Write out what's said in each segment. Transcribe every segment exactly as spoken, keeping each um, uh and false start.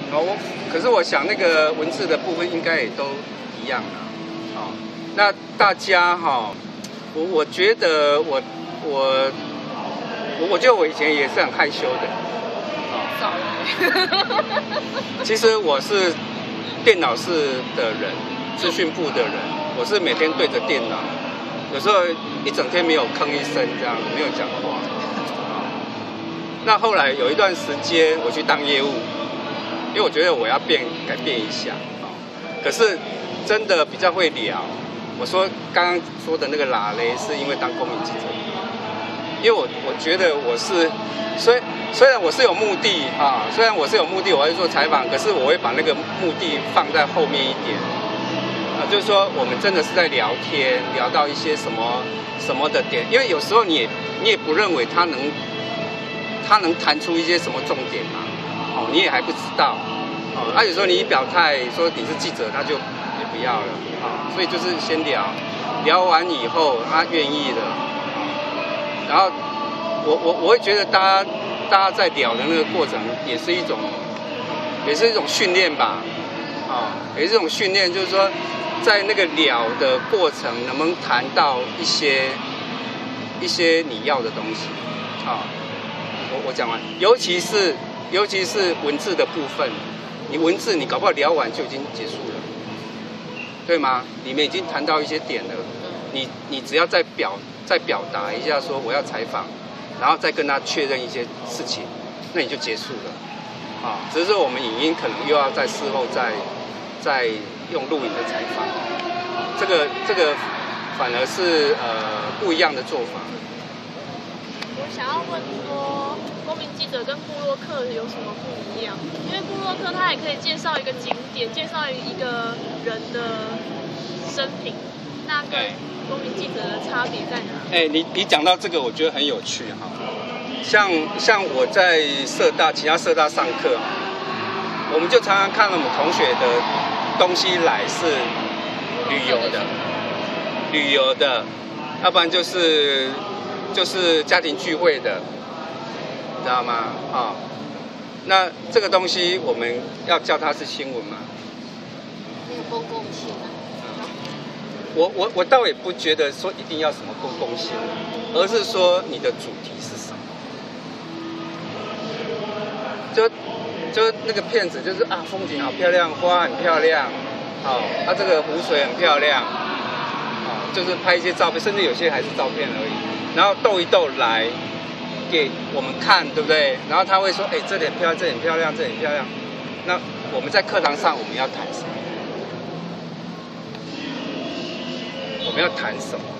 哦，我可是我想那个文字的部分应该也都一样啊。哦，那大家哈、哦，我我觉得我我我我觉得我以前也是很害羞的。 少来。 其实我是电脑室的人，资讯部的人，我是每天对着电脑，有时候一整天没有吭一声，这样没有讲话。那后来有一段时间我去当业务，因为我觉得我要变改变一下，可是真的比较会聊。我说刚刚说的那个拉雷，是因为当公民记者，因为我我觉得我是虽虽然我是有目的啊，虽然我是有目的我要做采访，可是我会把那个目的放在后面一点，啊，就是说我们真的是在聊天，聊到一些什么什么的点，因为有时候你也你也不认为他能。他能谈出一些什么重点嘛？哦，你也还不知道。哦，啊，有时候你一表态说你是记者，他就也不要了。啊、哦，所以就是先聊，聊完以后他愿意了，然后我我我会觉得大家大家在聊的那个过程也是一种，也是一种训练吧。啊、哦，也是一种训练，就是说在那个聊的过程能不能谈到一些一些你要的东西，啊、哦。我我讲完，尤其是尤其是文字的部分，你文字你搞不好聊完就已经结束了，对吗？里面已经谈到一些点了，你你只要再表再表达一下说我要采访，然后再跟他确认一些事情，那你就结束了，啊，只是说我们影音可能又要在事后再再用录影的采访，这个这个反而是呃不一样的做法。 我想要问说，公民记者跟部落客有什么不一样？因为部落客他也可以介绍一个景点，介绍一个人的生平，那跟公民记者的差别在哪？ 哎、欸，你你讲到这个，我觉得很有趣哈。像像我在社大其他社大上课，我们就常常看到我们同学的东西来是旅游的，旅游的，要不然就是。就是家庭聚会的，你知道吗？啊、哦，那这个东西我们要叫它是新闻吗？ 没有公共性啊。 我我我倒也不觉得说一定要什么公共性，而是说你的主题是什么。就就那个片子就是啊，风景好漂亮，花很漂亮，好、哦，它、啊、这个湖水很漂亮，啊、哦，就是拍一些照片，甚至有些还是照片而已。然后逗一逗来给我们看，对不对？然后他会说：“哎，这里很漂亮，这里很漂亮，这里很漂亮。”那我们在课堂上我们要谈什么？我们要谈什么？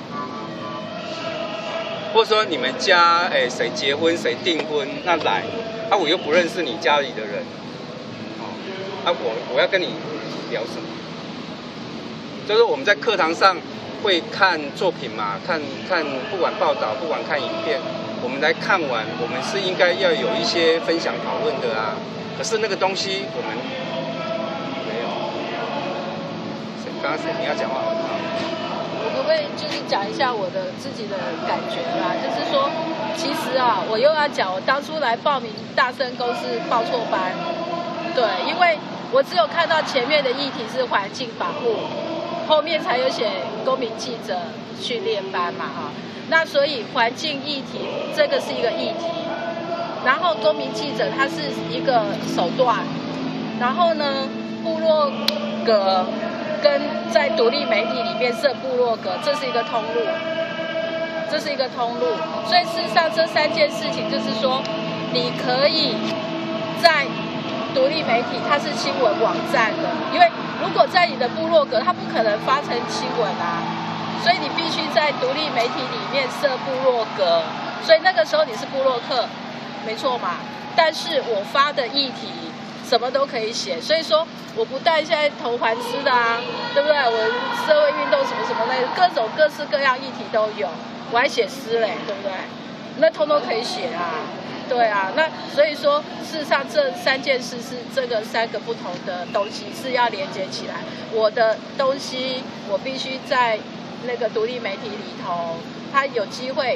或者说你们家哎谁结婚谁订婚，那来啊我又不认识你家里的人，哦，啊我我要跟你聊什么？就是我们在课堂上。会看作品嘛？看看不管报道，不管看影片，我们来看完，我们是应该要有一些分享讨论的啊。可是那个东西我们没有。谁？刚刚谁？你要讲话？ 我可不可以就是讲一下我的自己的感觉啦？就是说，其实啊，我又要讲，我当初来报名大声公司报错班，对，因为我只有看到前面的议题是环境保护。后面才有写公民记者训练班嘛，哈，那所以环境议题这个是一个议题，然后公民记者它是一个手段，然后呢，部落格跟在独立媒体里面设部落格，这是一个通路，这是一个通路，所以事实上这三件事情就是说，你可以在独立媒体它是新闻网站的，因为如果在你的部落格，它不可能发成新闻啊，所以你必须在独立媒体里面设部落格，所以那个时候你是部落客，没错嘛。但是我发的议题什么都可以写，所以说我不但现在投环师的啊，对不对？我社会运动什么什么的，各种各式各样议题都有，我还写诗嘞，对不对？那通通可以写啊。对啊，那所以说，事实上这三件事是这个三个不同的东西是要连接起来。我的东西我必须在那个独立媒体里头，它有机会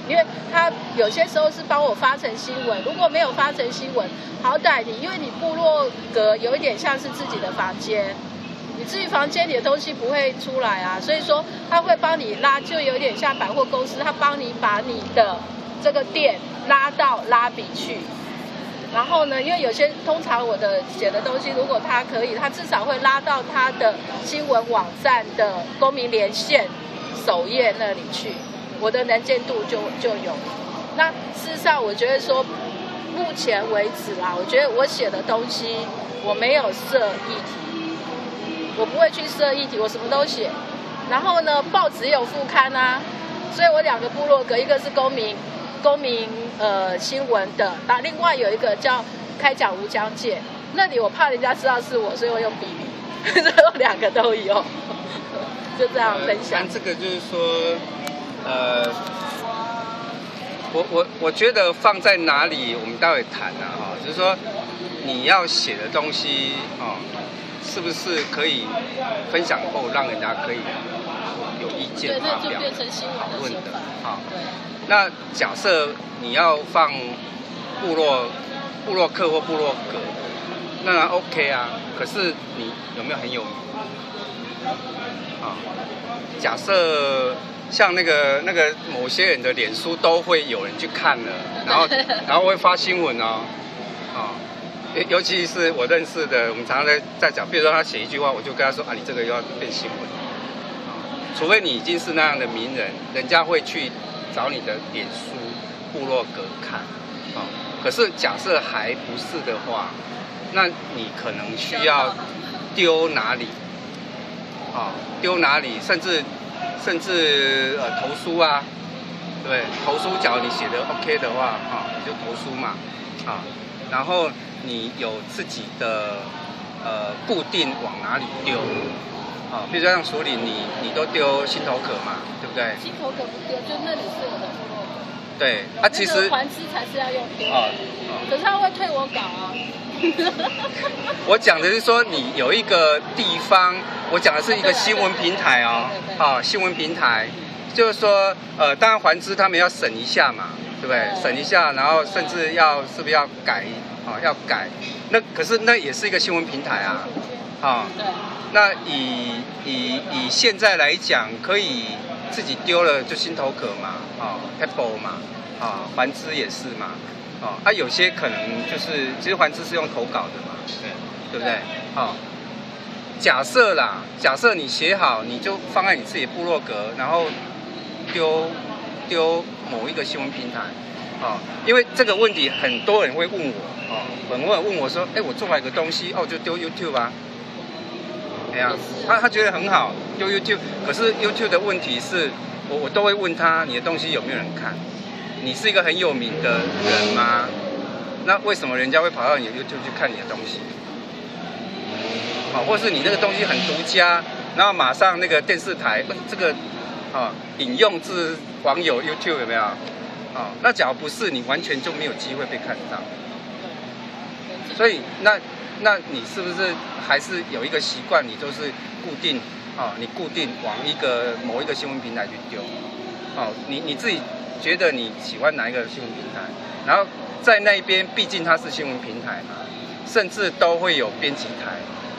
因为他有些时候是帮我发成新闻，如果没有发成新闻，好歹你因为你部落格有一点像是自己的房间，你自己房间里的东西不会出来啊，所以说他会帮你拉，就有点像百货公司，他帮你把你的这个店拉到拉比去。然后呢，因为有些通常我的写的东西，如果他可以，他至少会拉到他的新闻网站的公民连线首页那里去，我的能见度就就有。那事实上，我觉得说，目前为止啊，我觉得我写的东西我没有设议题，我不会去设议题，我什么都写。然后呢，报纸也有副刊啊，所以我两个部落格，一个是公民。公民呃新闻的，那另外有一个叫开讲无疆界，那里我怕人家知道是我，所以我用笔名，所以我两个都有，就这样分享。 呃、这个就是说，呃，我我我觉得放在哪里，我们待会谈啊哈，就是说你要写的东西啊、哦，是不是可以分享后让人家可以有意见发表、讨论的啊？对。那假设你要放部落部落客或部落格，那 OK 啊。可是你有没有很有名啊？假设像那个那个某些人的脸书都会有人去看了，然后然后会发新闻哦，啊，尤其是我认识的，我们常常在在讲，比如说他写一句话，我就跟他说啊，你这个又要变新闻啊，除非你已经是那样的名人，人家会去找你的脸书、部落格看，啊，可是假设还不是的话，那你可能需要丢哪里，啊，丢哪里，甚至甚至呃投书啊，对，投书，假如你写的 OK 的话，啊，你就投书嘛，啊，然后你有自己的呃固定往哪里丢。啊，比如说像署理，你你都丢心头壳嘛，对不对？ 心头壳不丢，就那里是我的部落格。 对，啊，其实环资才是要用丢的，哦哦、可是他会退我稿啊。 我讲的是说，你有一个地方，我讲的是一个新闻平台哦，啊，新闻平台，就是说，呃，当然环资他们要审一下嘛，对不对？审一下，然后甚至要是不是要改啊？要改，那可是那也是一个新闻平台啊，啊。对。那以以以现在来讲，可以自己丢了就心头壳嘛，啊 ，Apple 嘛，啊，环资也是嘛，啊，啊有些可能就是其实环资是用投稿的嘛，对对不对？啊，假设啦，假设你写好，你就放在你自己的部落格，然后丢丢某一个新闻平台，啊，因为这个问题很多人会问我，啊，很多人问我说，哎，我做了一个东西，哦，就丢 YouTube 啊。啊、他他觉得很好，丢 YouTube， 可是 YouTube 的问题是，我我都会问他，你的东西有没有人看？你是一个很有名的人吗？那为什么人家会跑到你的 YouTube 去看你的东西？好、哦，或是你那个东西很独家，然后马上那个电视台这个啊、哦、引用自网友 YouTube 有没有？啊、哦，那假如不是，你完全就没有机会被看到。所以那。那你是不是还是有一个习惯，你都是固定啊？你固定往一个某一个新闻平台去丢，哦，你你自己觉得你喜欢哪一个新闻平台？然后在那一边，毕竟它是新闻平台嘛，甚至都会有编辑台，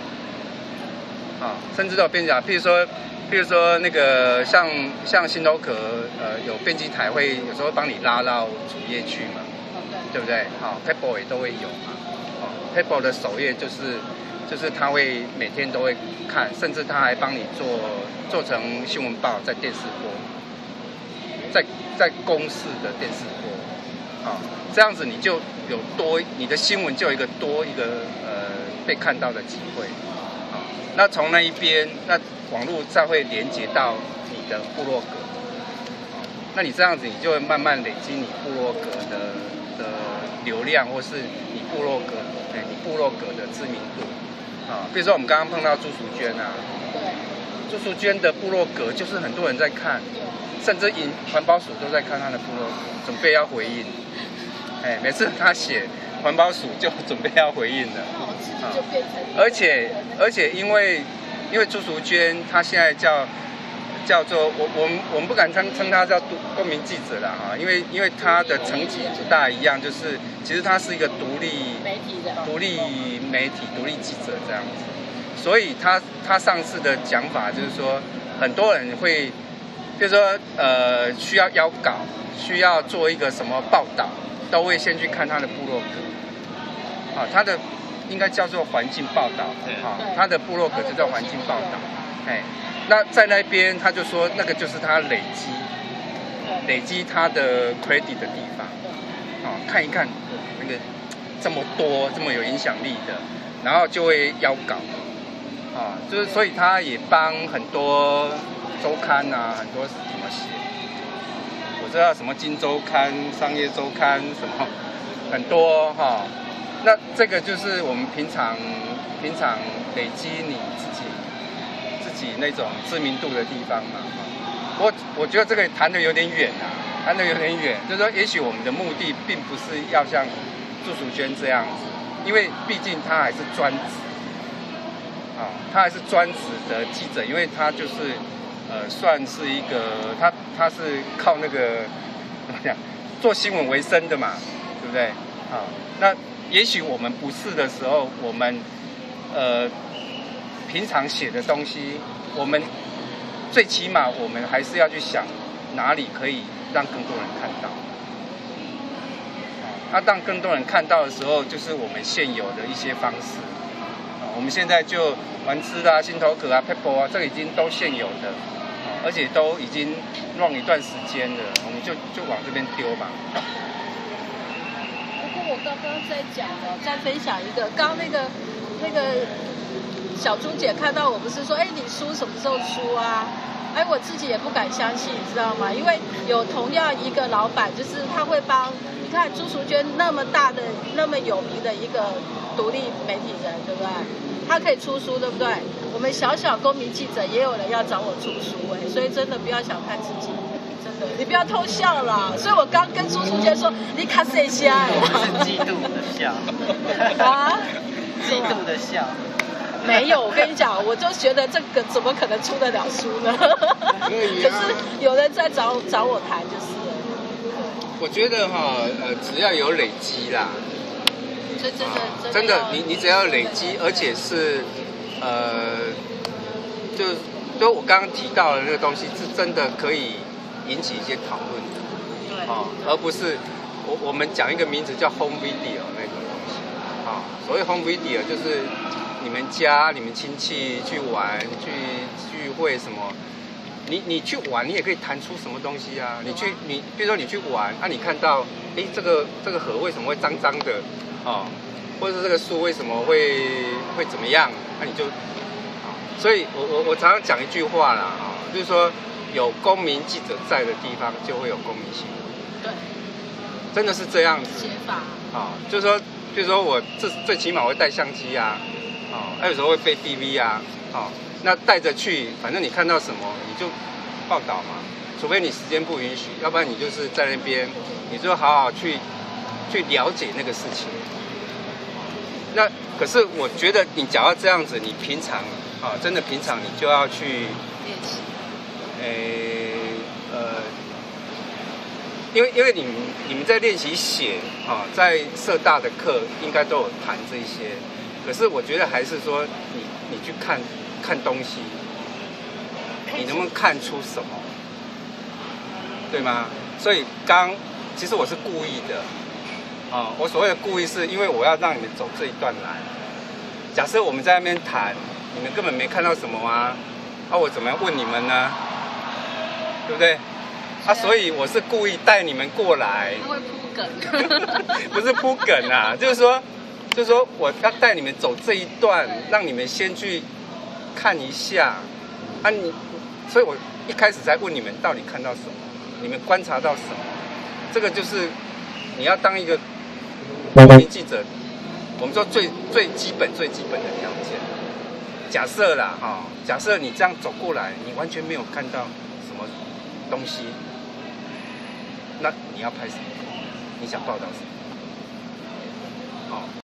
啊、哦，甚至都有编辑台。譬如说，譬如说那个像像心头壳，呃，有编辑台会有时候帮你拉到主页去嘛，对不对？好、哦、，Apple 也都会有嘛。Apple 的首页就是，就是他会每天都会看，甚至他还帮你做做成新闻报，在电视播，在在公视的电视播，啊，这样子你就有多你的新闻就有一个多一个呃被看到的机会，啊，那从那一边，那网络再会连接到你的部落格，啊，那你这样子你就会慢慢累积你部落格的的流量，或是你部落格。你部落格的知名度啊，比如说我们刚刚碰到朱淑娟啊，对，朱淑娟的部落格就是很多人在看，甚至引环保署都在看她的部落格，准备要回应。哎，每次她写环保署就准备要回应了，啊，就变成而且而且因为因为朱淑娟她现在叫叫做我我们我们不敢称称他叫公民记者啦哈，因为因为他的层级不大一样，就是其实他是一个独立媒体的独立媒体独立记者这样子，所以他他上次的讲法就是说，很多人会，比如说呃需要邀稿，需要做一个什么报道，都会先去看他的部落格，啊，他的应该叫做环境报道，啊，他的部落格就叫环境报道，哎。那在那边，他就说那个就是他累积，累积他的 credit 的地方，啊，看一看那个这么多这么有影响力的，然后就会邀稿，啊，就是所以他也帮很多周刊啊，很多怎么写，我知道什么金周刊、商业周刊什么很多哈，那这个就是我们平常平常累积你自己。自己那种知名度的地方嘛，我我觉得这个谈得有点远啊，谈得有点远，就是说，也许我们的目的并不是要像祝淑娟这样子，因为毕竟她还是专职，啊，她还是专职的记者，因为她就是呃，算是一个，她她是靠那个怎么讲，做新闻为生的嘛，对不对？啊，那也许我们不是的时候，我们呃。平常写的东西，我们最起码我们还是要去想哪里可以让更多人看到。那、啊、当更多人看到的时候，就是我们现有的一些方式。啊，我们现在就玩吃啊、心头壳啊、pepper 啊，这个已经都现有的，啊、而且都已经 run 一段时间了，我们就就往这边丢吧。 不过我刚刚在讲的，再分享一个，刚刚那个那个。小朱姐看到我不是说，哎，你书什么时候出啊？哎，我自己也不敢相信，你知道吗？因为有同样一个老板，就是他会帮，你看朱淑娟那么大的、那么有名的一个独立媒体人，对不对？他可以出书，对不对？我们小小公民记者也有人要找我出书，哎，所以真的不要小看自己，真的，你不要偷笑啦。所以我刚跟朱淑娟说，你卡谁瞎？ 我是嫉妒的笑。 啊？ 嫉妒的笑。 没有，我跟你讲，我就觉得这个怎么可能出得了书呢？可是有人在找找我谈，就是了。 我觉得哈，呃，只要有累积啦， 真真的真的，你你只要累积，而且是呃，就就我刚刚提到的那个东西，是真的可以引起一些讨论的， 对， 啊，而不是我我们讲一个名字叫 home video 那个东西，啊，所谓 home video 就是。你们家、你们亲戚去玩、去聚会什么，你你去玩，你也可以谈出什么东西啊？你去你，比如说你去玩，啊，你看到，哎，这个这个河为什么会脏脏的，哦，或者是这个树为什么会会怎么样？那、啊、你就，啊，所以我我我常常讲一句话啦，啊，就是说有公民记者在的地方，就会有公民新闻。 对， 真的是这样子。 写法。啊， 就是说，比如说我这最起码我会带相机啊。哦，还有时候会背 D V 啊，哦，那带着去，反正你看到什么你就报道嘛，除非你时间不允许，要不然你就是在那边，你就好好去去了解那个事情。那可是我觉得你假如这样子，你平常啊，真的平常你就要去练习， 诶，呃，因为因为你们你们在练习写啊，在社大的课应该都有谈这些。可是我觉得还是说你你去看看东西，你能不能看出什么，对吗？所以刚其实我是故意的，啊，我所谓的故意是因为我要让你们走这一段来。假设我们在那边谈，你们根本没看到什么啊，啊，我怎么样问你们呢？对不对？啊，所以我是故意带你们过来。 他会铺梗， 不是铺梗啊，就是说。就是说，我要带你们走这一段，让你们先去看一下啊你，所以我一开始才问你们到底看到什么，你们观察到什么，这个就是你要当一个公民记者，我们说最最基本最基本的条件。假设啦哈、哦，假设你这样走过来，你完全没有看到什么东西，那你要拍什么？你想报道什么？